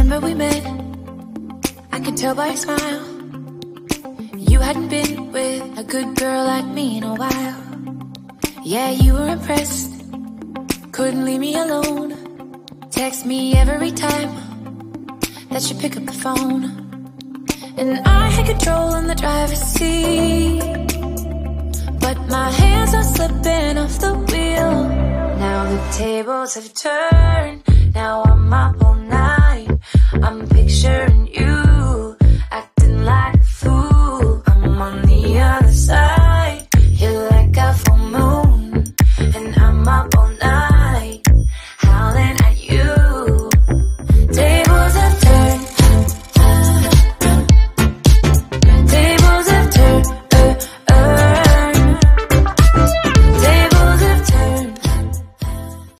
Remember we met, I could tell by your smile. You hadn't been with a good girl like me in a while. Yeah, you were impressed, couldn't leave me alone. Text me every time that you pick up the phone. And I had control in the driver's seat, but my hands are slipping off the wheel. Now the tables have turned, now I'm up all night. I'm picturing